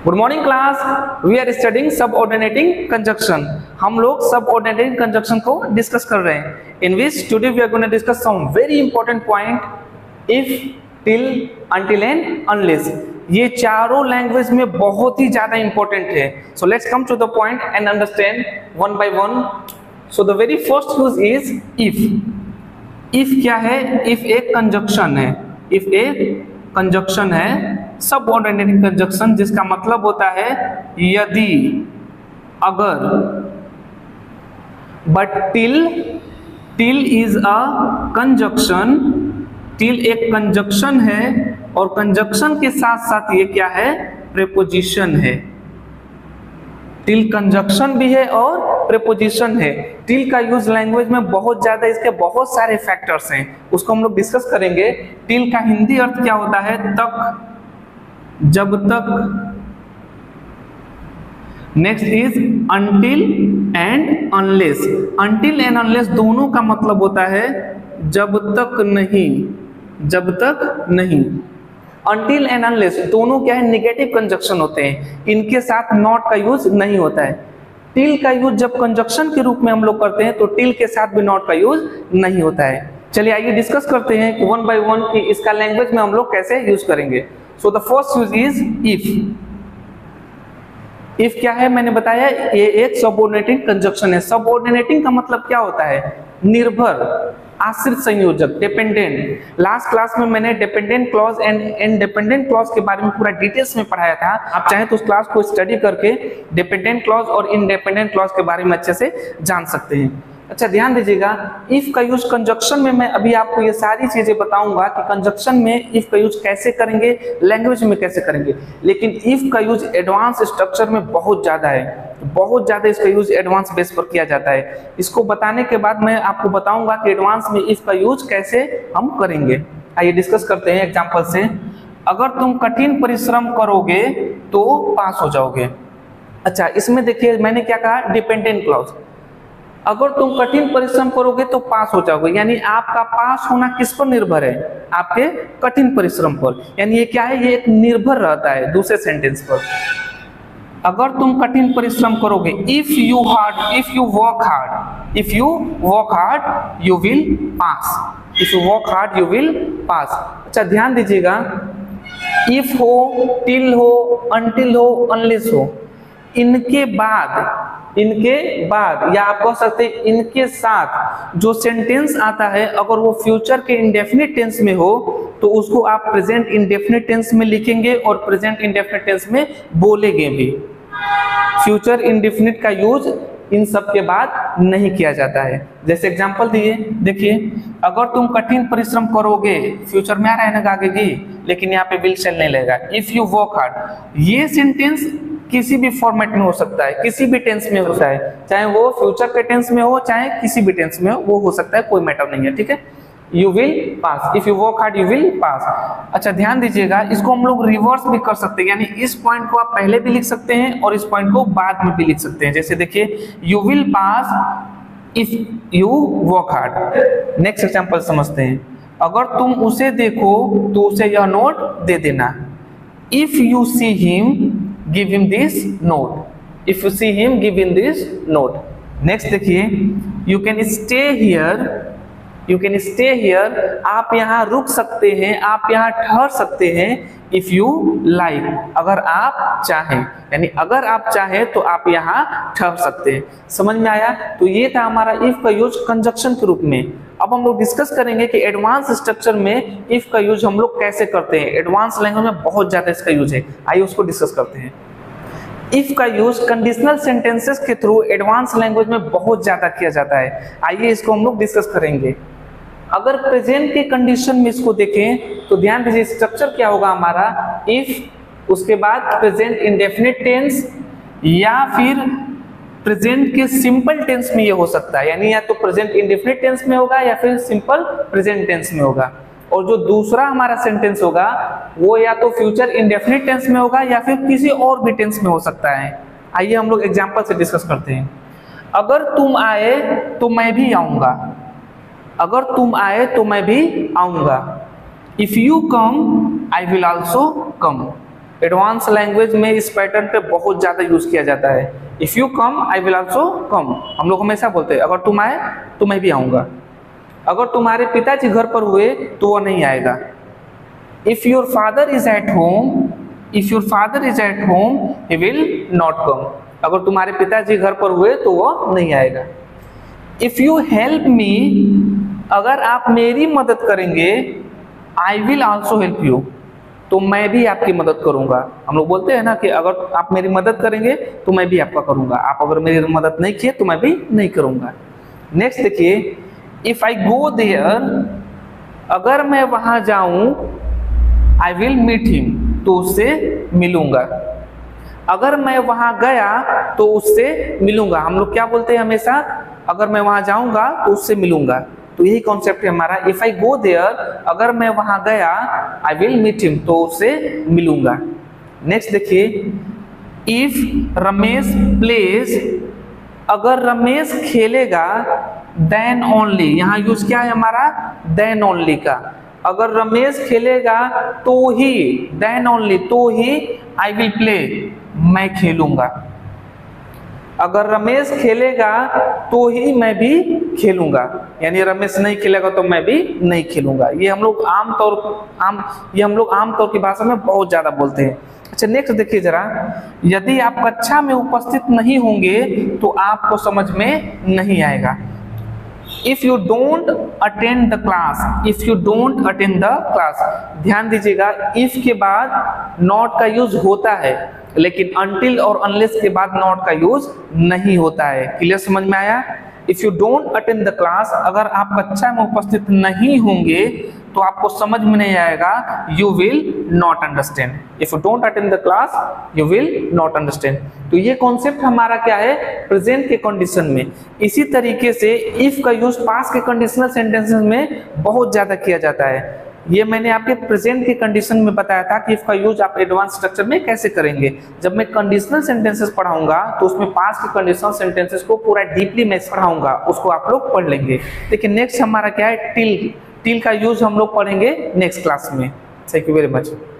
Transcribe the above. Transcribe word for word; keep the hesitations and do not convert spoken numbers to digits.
Good morning class, we are studying subordinating conjunction. हम लोग subordinating conjunction को discuss कर रहे हैं। In which today we are going to discuss some very important point, if, till, until and unless. ये चारों language में बहुत ही ज्यादा इंपॉर्टेंट है। So let's come to the point and understand one by one. So the very first use is if. If क्या है? If एक कंजक्शन है, इफ एक कंजक्शन है, सबऑर्डिनेटिंग कंजक्शन, जिसका मतलब होता है यदि, अगर। But till, till is a conjunction, till एक कंजक्शन है और कंजक्शन के साथ साथ ये क्या है? प्रीपोजिशन है। टिल कंजक्शन भी है और प्रीपोजिशन है। टिल का यूज लैंग्वेज में बहुत ज्यादा, इसके बहुत सारे फैक्टर्स हैं, उसको हम लोग डिस्कस करेंगे। टिल का हिंदी अर्थ क्या होता है? तक, जब तक। Next is until and unless. Until and unless दोनों का मतलब होता है जब तक नहीं, जब तक नहीं। अनटिल एंड अनलेस दोनों क्या है? निगेटिव कंजक्शन होते हैं, इनके साथ नॉट का यूज नहीं होता है। टिल का यूज जब कंजक्शन के रूप में हम लोग करते हैं तो टिल के साथ भी नॉट का यूज नहीं होता है। चलिए आइए डिस्कस करते हैं कि वन बाय वन कि इसका लैंग्वेज में हम लोग कैसे यूज करेंगे। So the first use is if. If क्या है? मैंने बताया ये एक सबऑर्डिनेटिंग कंजक्शन है। सबऑर्डिनेटिंग का मतलब क्या होता है? निर्भर, आश्रित संयोजक, डिपेंडेंट। लास्ट क्लास में मैंने dependent clause and independent clause के बारे में पूरा डिटेल्स में पढ़ाया था। आप चाहें तो उस क्लास को स्टडी करके डिपेंडेंट क्लॉज और इंडिपेंडेंट क्लॉज के बारे में अच्छे से जान सकते हैं। अच्छा ध्यान दीजिएगा, इफ का यूज कंजक्शन में मैं अभी आपको ये सारी चीजें बताऊंगा कि कंजक्शन में इफ का यूज कैसे करेंगे, लैंग्वेज में कैसे करेंगे। लेकिन इफ का यूज एडवांस स्ट्रक्चर में बहुत ज्यादा है, बहुत ज्यादा इसका यूज एडवांस बेस पर किया जाता है। इसको बताने के बाद मैं आपको बताऊंगा कि एडवांस में इफ का यूज कैसे हम करेंगे। आइए डिस्कस करते हैं एग्जांपल से। अगर तुम कठिन परिश्रम करोगे तो पास हो जाओगे। अच्छा इसमें देखिए मैंने क्या कहा? Dependent clause. अगर तुम कठिन परिश्रम करोगे तो पास हो जाओगे, यानी आपका पास होना किस पर निर्भर है? आपके कठिन परिश्रम पर। यानी ये क्या है? ये एक निर्भर रहता है दूसरे सेंटेंस पर। अगर तुम कठिन परिश्रम करोगे, if you hard, if you work hard, if you work hard you will pass, if you work hard you will pass. अच्छा ध्यान दीजिएगा, इफ हो, टिल हो, अनटिल हो, अनलेस हो, इनके बाद, इनके बाद या आप कह सकते हैं इनके साथ जो सेंटेंस आता है, अगर वो फ्यूचर के इंडेफिनिट टेंस में हो तो उसको आप प्रेजेंट इंडेफिनिट टेंस में लिखेंगे और प्रेजेंट इंडेफिनिट टेंस में बोलेंगे भी। फ्यूचर इंडेफिनिट का यूज इन सब के बाद नहीं किया जाता है। जैसे एग्जांपल दिए, देखिए अगर तुम कठिन परिश्रम करोगे, फ्यूचर में आ रहा है ना आगे की, लेकिन यहाँ पे विल शेल नहीं लगेगा। इफ यू वर्क हार्ड, ये सेंटेंस किसी भी फॉर्मेट में हो सकता है, किसी भी टेंस में हो सकता है, चाहे वो फ्यूचर के टेंस में हो चाहे किसी भी टेंस में हो, वो हो सकता है, कोई मैटर नहीं है। ठीक है, you will pass, if you work hard you will pass. अच्छा ध्यान दीजिएगा, इसको हम लोग रिवर्स भी कर सकते हैं, यानी इस पॉइंट को आप पहले भी लिख सकते हैं और इस पॉइंट को बाद में भी लिख सकते हैं। जैसे देखिए, you will pass if you work hard. Next example समझते हैं। अगर तुम उसे देखो तो उसे यह नोट दे देना। If you see him give him this note, if you see him give him this note. Next देखिए, you can stay here, you can stay here, आप यहाँ रुक सकते हैं, आप यहाँ ठहर सकते हैं। इफ यू लाइक, अगर आप चाहें, यानी अगर आप चाहें तो आप यहाँ ठहर सकते हैं। समझ में आया? तो ये था हमारा इफ का यूज कंजक्शन के रूप में। अब हम लोग डिस्कस करेंगे कि एडवांस स्ट्रक्चर में इफ का यूज हम लोग कैसे करते हैं। एडवांस लैंग्वेज में बहुत ज्यादा इसका यूज है, आइए उसको डिस्कस करते हैं। इफ का यूज कंडीशनल सेंटेंसेस के थ्रू एडवांस लैंग्वेज में बहुत ज्यादा किया जाता है। आइए इसको हम लोग डिस्कस करेंगे। अगर प्रेजेंट के कंडीशन में इसको देखें तो ध्यान दीजिए स्ट्रक्चर क्या होगा हमारा, इफ, उसके बाद प्रेजेंट इंडेफिनिट टेंस, या फिर प्रेजेंट के सिंपल टेंस में ये हो सकता है, यानी या तो प्रेजेंट इंडेफिनिट टेंस में होगा या फिर सिंपल प्रेजेंट टेंस में होगा। और जो दूसरा हमारा सेंटेंस होगा वो या तो फ्यूचर इंडेफिनिट टेंस में होगा या फिर किसी और भी टेंस में हो सकता है। आइए हम लोग एग्जांपल से डिस्कस करते हैं। अगर तुम आए तो मैं भी आऊंगा, अगर तुम आए तो मैं भी आऊंगा। If you come I will also come. Advance language में इस पैटर्न पे बहुत ज्यादा यूज किया जाता है। If you come I will also come, हम लोग हमेशा बोलते हैं अगर तुम आए तो मैं भी आऊंगा। अगर तुम्हारे पिताजी घर पर हुए तो वो नहीं आएगा। If your father is at home, if your father is at home he will not come, अगर तुम्हारे पिताजी घर पर हुए तो वो नहीं आएगा। इफ यू हेल्प मी, अगर आप मेरी मदद करेंगे, I will also help you, तो मैं भी आपकी मदद करूंगा। हम लोग बोलते हैं ना कि अगर आप मेरी मदद करेंगे तो मैं भी आपका करूंगा, आप अगर मेरी मदद नहीं किए तो मैं भी नहीं करूंगा। नेक्स्ट देखिए, इफ आई गो देयर, अगर मैं वहां जाऊं, आई विल मीट हिम, तो उससे मिलूंगा। अगर मैं वहां गया तो उससे मिलूंगा। हम लोग क्या बोलते हैं हमेशा, अगर मैं वहां जाऊंगा तो उससे मिलूंगा, तो यही कॉन्सेप्ट है हमारा। इफ आई गो देयर, अगर मैं वहां गया, आई विल मीट हिम, तो उससे मिलूंगा। नेक्स्ट देखिए, इफ रमेश प्लेज, अगर रमेश खेलेगा, देन ओनली, यहाँ यूज क्या है हमारा, देन ओनली का। अगर रमेश खेलेगा तो ही, देन ओनली, तो ही आई विल प्ले, मैं खेलूंगा। अगर रमेश खेलेगा तो ही मैं भी खेलूंगा, यानी रमेश नहीं खेलेगा तो मैं भी नहीं खेलूंगा। ये हम लोग आम तौर आम ये हम लोग आम तौर की भाषा में बहुत ज्यादा बोलते हैं। अच्छा नेक्स्ट देखिए जरा, यदि आप कक्षा में उपस्थित नहीं होंगे तो आपको समझ में नहीं आएगा। If you don't attend the class, if you don't attend the class, ध्यान दीजिएगा, इफ के बाद नॉट का यूज होता है, लेकिन अनटिल और अनलेस के बाद नॉट का यूज नहीं होता है। क्लियर, समझ में आया? If you don't attend the class, अगर आप कक्षा में उपस्थित नहीं होंगे तो आपको समझ में नहीं आएगा, you will not understand. If you don't attend the class you will not understand. तो ये कॉन्सेप्ट हमारा क्या है, प्रेजेंट के कंडीशन में। इसी तरीके से इफ का यूज पास्ट के कंडीशनल सेंटेंसेस में बहुत ज्यादा किया जाता है। ये मैंने आपके प्रेजेंट के कंडीशन में बताया था कि इफ का यूज आप एडवांस स्ट्रक्चर में कैसे करेंगे। जब मैं कंडीशनल सेंटेंसेस पढ़ाऊंगा तो उसमें पास्ट के कंडीशनल सेंटेंसेस को पूरा डीपली मैं पढ़ाऊंगा, उसको आप लोग पढ़ लेंगे। देखिए नेक्स्ट हमारा क्या है, टिल। टिल का यूज हम लोग पढ़ेंगे नेक्स्ट क्लास में। Thank you very much.